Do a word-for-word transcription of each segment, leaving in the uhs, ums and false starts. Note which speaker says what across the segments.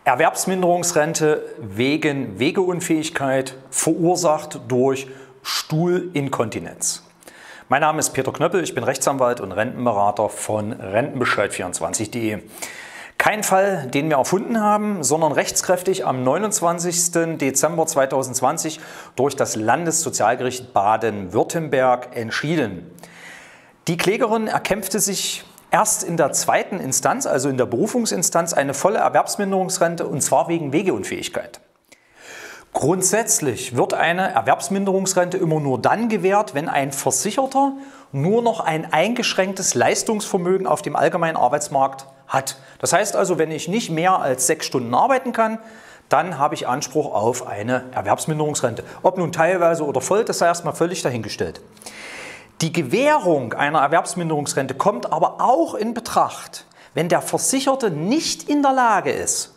Speaker 1: Erwerbsminderungsrente wegen Wegeunfähigkeit verursacht durch Stuhlinkontinenz. Mein Name ist Peter Knöppel, ich bin Rechtsanwalt und Rentenberater von Rentenbescheid vierundzwanzig punkt de. Kein Fall, den wir erfunden haben, sondern rechtskräftig am neunundzwanzigsten Dezember zweitausendzwanzig durch das Landessozialgericht Baden-Württemberg entschieden. Die Klägerin erkämpfte sich erst in der zweiten Instanz, also in der Berufungsinstanz, eine volle Erwerbsminderungsrente, und zwar wegen Wegeunfähigkeit. Grundsätzlich wird eine Erwerbsminderungsrente immer nur dann gewährt, wenn ein Versicherter nur noch ein eingeschränktes Leistungsvermögen auf dem allgemeinen Arbeitsmarkt hat. Das heißt also, wenn ich nicht mehr als sechs Stunden arbeiten kann, dann habe ich Anspruch auf eine Erwerbsminderungsrente. Ob nun teilweise oder voll, das sei erstmal völlig dahingestellt. Die Gewährung einer Erwerbsminderungsrente kommt aber auch in Betracht, wenn der Versicherte nicht in der Lage ist,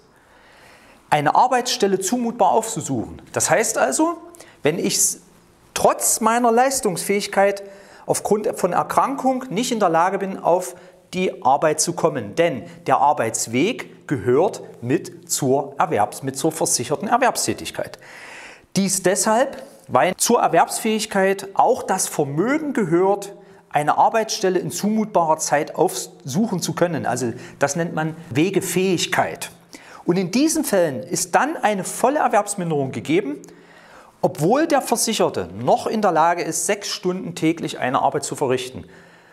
Speaker 1: eine Arbeitsstelle zumutbar aufzusuchen. Das heißt also, wenn ich trotz meiner Leistungsfähigkeit aufgrund von Erkrankung nicht in der Lage bin, auf die Arbeit zu kommen. Denn der Arbeitsweg gehört mit zur, Erwerbs-, mit zur versicherten Erwerbstätigkeit. Dies deshalb, weil zur Erwerbsfähigkeit auch das Vermögen gehört, eine Arbeitsstelle in zumutbarer Zeit aufsuchen zu können. Also das nennt man Wegefähigkeit. Und in diesen Fällen ist dann eine volle Erwerbsminderung gegeben, obwohl der Versicherte noch in der Lage ist, sechs Stunden täglich eine Arbeit zu verrichten.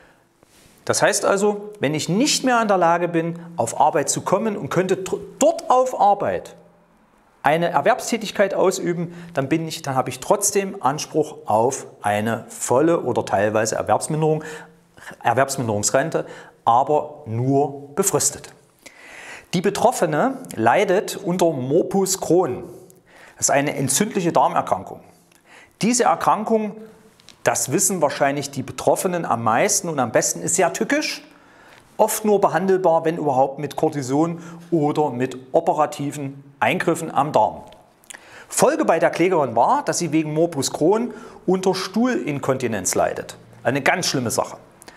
Speaker 1: Das heißt also, wenn ich nicht mehr in der Lage bin, auf Arbeit zu kommen und könnte dort auf Arbeit eine Erwerbstätigkeit ausüben, dann, bin ich, dann habe ich trotzdem Anspruch auf eine volle oder teilweise Erwerbsminderung, Erwerbsminderungsrente, aber nur befristet. Die Betroffene leidet unter Morbus Crohn. Das ist eine entzündliche Darmerkrankung. Diese Erkrankung, das wissen wahrscheinlich die Betroffenen am meisten und am besten, ist sehr tückisch, oft nur behandelbar, wenn überhaupt, mit Cortison oder mit operativen Eingriffen am Darm. Folge bei der Klägerin war, dass sie wegen Morbus Crohn unter Stuhlinkontinenz leidet. Eine ganz schlimme Sache.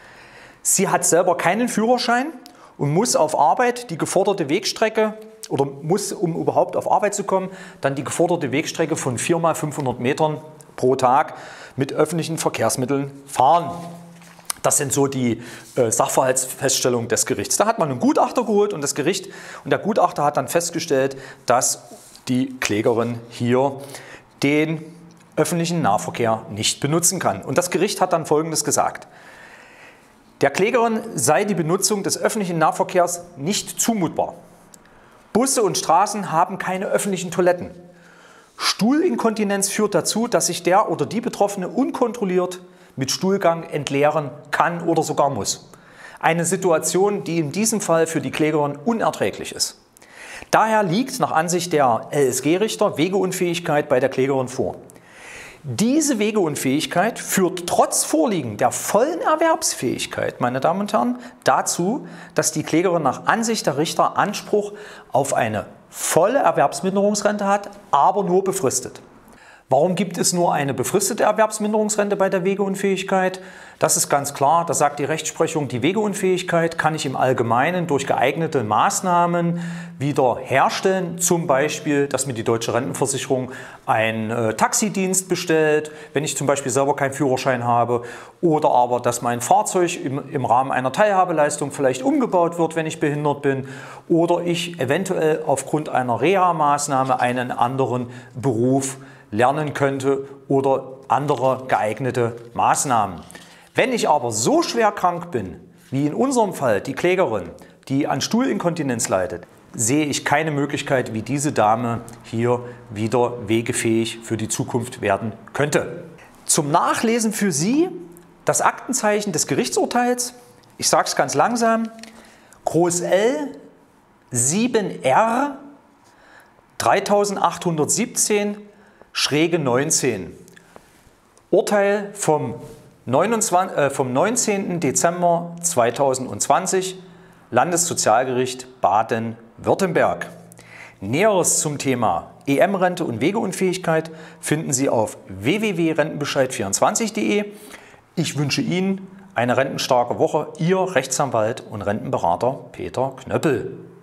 Speaker 1: Sie hat selber keinen Führerschein und muss auf Arbeit die geforderte Wegstrecke oder muss, um überhaupt auf Arbeit zu kommen, dann die geforderte Wegstrecke von vier mal fünfhundert Metern pro Tag mit öffentlichen Verkehrsmitteln fahren. Das sind so die äh, Sachverhaltsfeststellungen des Gerichts. Da hat man einen Gutachter geholt und das Gericht und der Gutachter hat dann festgestellt, dass die Klägerin hier den öffentlichen Nahverkehr nicht benutzen kann. Und das Gericht hat dann Folgendes gesagt: Der Klägerin sei die Benutzung des öffentlichen Nahverkehrs nicht zumutbar. Busse und Straßen haben keine öffentlichen Toiletten. Stuhlinkontinenz führt dazu, dass sich der oder die Betroffene unkontrolliert mit Stuhlgang entleeren kann oder sogar muss. Eine Situation, die in diesem Fall für die Klägerin unerträglich ist. Daher liegt nach Ansicht der L S G-Richter Wegeunfähigkeit bei der Klägerin vor. Diese Wegeunfähigkeit führt trotz Vorliegen der vollen Erwerbsfähigkeit, meine Damen und Herren, dazu, dass die Klägerin nach Ansicht der Richter Anspruch auf eine volle Erwerbsminderungsrente hat, aber nur befristet. Warum gibt es nur eine befristete Erwerbsminderungsrente bei der Wegeunfähigkeit? Das ist ganz klar, da sagt die Rechtsprechung, die Wegeunfähigkeit kann ich im Allgemeinen durch geeignete Maßnahmen wieder herstellen. Zum Beispiel, dass mir die Deutsche Rentenversicherung einen äh, Taxidienst bestellt, wenn ich zum Beispiel selber keinen Führerschein habe. Oder aber, dass mein Fahrzeug im, im Rahmen einer Teilhabeleistung vielleicht umgebaut wird, wenn ich behindert bin. Oder ich eventuell aufgrund einer Reha-Maßnahme einen anderen Beruf lernen könnte oder andere geeignete Maßnahmen. Wenn ich aber so schwer krank bin, wie in unserem Fall die Klägerin, die an Stuhlinkontinenz leidet, sehe ich keine Möglichkeit, wie diese Dame hier wieder wegefähig für die Zukunft werden könnte. Zum Nachlesen für Sie das Aktenzeichen des Gerichtsurteils. Ich sage es ganz langsam. Groß L sieben R dreitausendachthundertsiebzehn Schräge neunzehn. Urteil vom, neunundzwanzigsten, äh, vom neunzehnten Dezember zweitausendzwanzig, Landessozialgericht Baden-Württemberg. Näheres zum Thema E M-Rente und Wegeunfähigkeit finden Sie auf w w w punkt rentenbescheid vierundzwanzig punkt de. Ich wünsche Ihnen eine rentenstarke Woche. Ihr Rechtsanwalt und Rentenberater Peter Knöppel.